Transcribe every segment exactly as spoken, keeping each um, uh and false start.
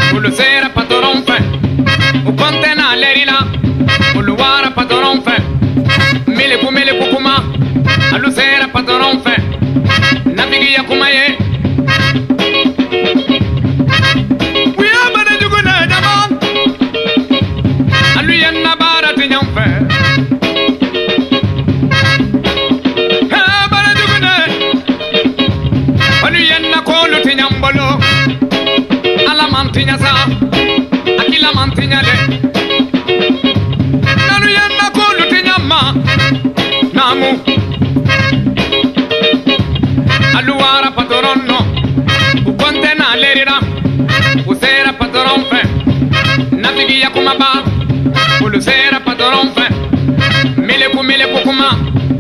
Ulu sera patron fe. O kontena lerila. Ulu wara patron fe. Mele ku mele ku kuma. Alu sera patron fe. Nabigi ya kuma ye. We are bana juguna dama. Alu yanna bara tinyam fe. Ha bana juguna. Alu yanna kolu tinyam bolo. Ala mantinya sa. Akila mantinya le. Alu yanna kolu tinyam ma. Namu. Aluara patron no. U kontena lerira. U sera patron fe. Nabigi ya kuma ba. Ulu sera patron fe. Mele ku mele ku kuma.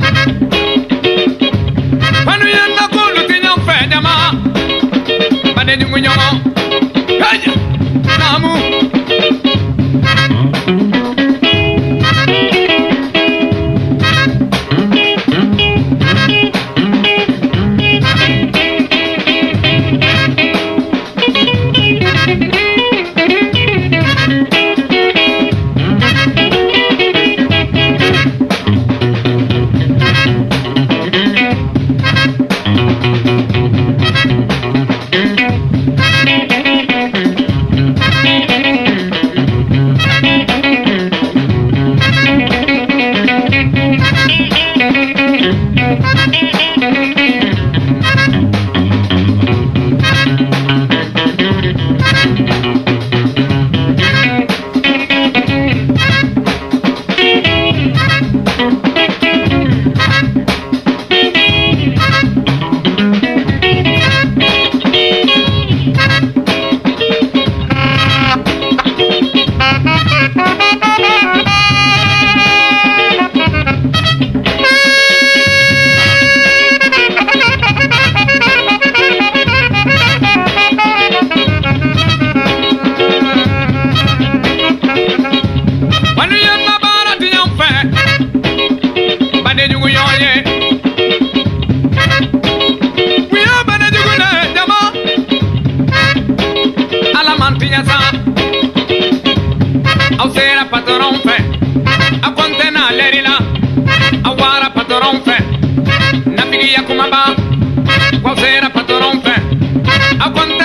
Panu yanna kolu tinyam fe dama. Bade nyungu nyongo. Hey! Namu. Au sera patron fe. A kontena lerila. A wara patron fe. Nabigi ya kuma ba. Au sera patron fe. A kontena